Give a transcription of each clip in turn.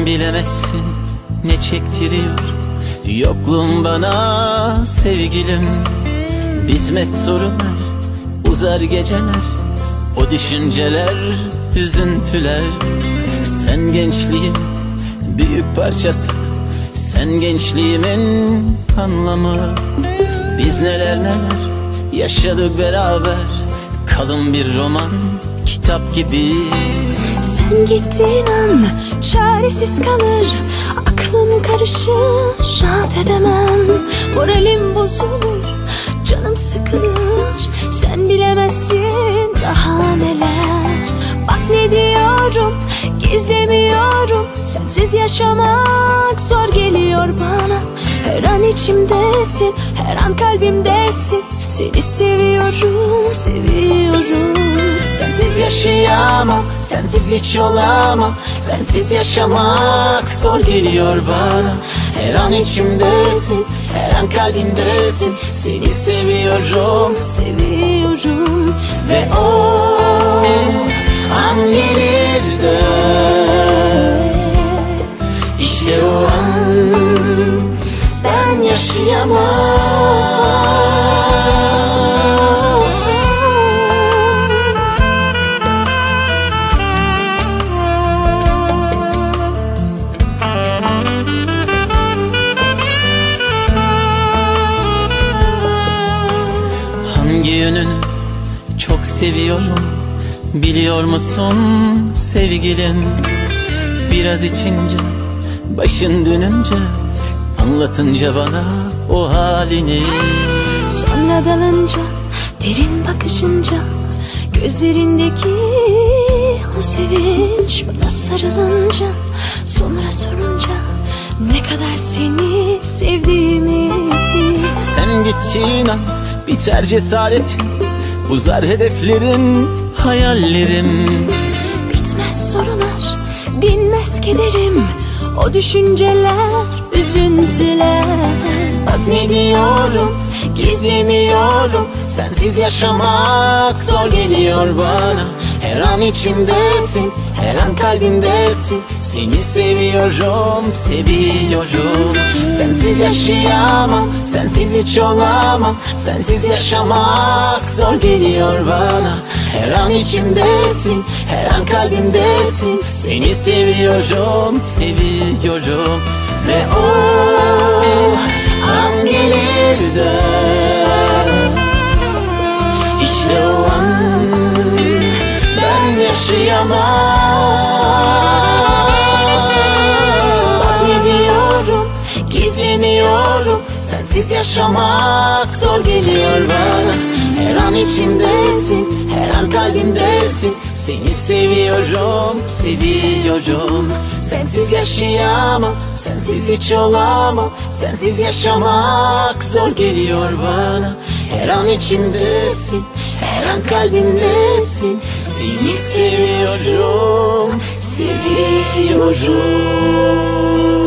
Sen bilemezsin ne çektiriyor yokluğun bana sevgilim. Bitmez sorunlar, uzar geceler, o düşünceler, üzüntüler. Sen gençliğin büyük parçası, sen gençliğimin anlamı. Biz neler neler yaşadık beraber, kalın bir roman, kitap gibi. Sen gittiğin an çaresiz kalır, aklım karışır, rahat edemem. Moralim bozulur, canım sıkılır. Sen bilemezsin daha neler. Bak ne diyorum, gizlemiyorum. Sensiz yaşamak zor geliyor bana. Her an içimdesin, her an kalbimdesin. Seni seviyorum, seviyorum. Sensiz yaşayamam, sensiz hiç olamam. Sensiz yaşamak zor geliyor bana. Her an içimdesin, her an kalbimdesin. Seni seviyorum, seviyorum. ve o an gelir de, İşte o an ben yaşayamam. Hangi yönünü çok seviyorum biliyor musun sevgilim? Biraz içince, başın dönünce, anlatınca bana o halini. Sonra dalınca, derin bakışınca, gözlerindeki o sevinç bana sarılınca, sonra sorunca ne kadar seni sevdiğimi. Sen gittiğin an biter cesaretim, uzar hedeflerim, hayallerim. Bitmez sorular, dinmez kederim, o düşünceler, üzüntüler. Bak ne diyorum, gizlemiyorum. Sensiz yaşamak zor geliyor bana. Her an içimdesin, her an kalbimdesin. Seni seviyorum, seviyorum. Sensiz yaşayamam, sensiz hiç olamam. Sensiz yaşamak zor geliyor bana. Her an içimdesin, her an kalbimdesin. Seni seviyorum, seviyorum. Ve o an gelir de, İşte o an ben yaşayamam. Bak ne diyorum, gizlemiyorum. Sensiz yaşamak zor geliyor bana. Her an içimdesin, her an kalbimdesin. Seni seviyorum, seviyorum. Sensiz yaşayamam, sensiz hiç olamam. Sensiz yaşamak zor geliyor bana. Her an içimdesin, her an kalbimdesin. Seni seviyorum, seviyorum.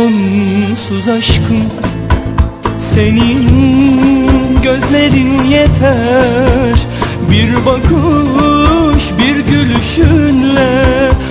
sonsuz aşkım. Senin gözlerin yeter, bir bakış bir gülüşünle